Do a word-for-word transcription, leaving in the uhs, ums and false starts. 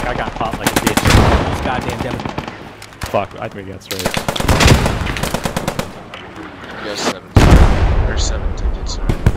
I got popped like a bitch. Those goddamn demos. Fuck, I think we got straight. You got seven. Or seven tickets, right?